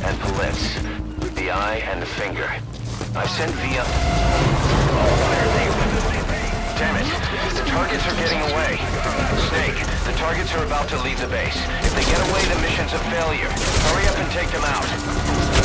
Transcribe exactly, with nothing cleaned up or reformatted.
and Politz. The eye and the finger. I've sent via... Damn it! The targets are getting away. Snake, the targets are about to leave the base. If they get away, the mission's a failure. Hurry up and take them out.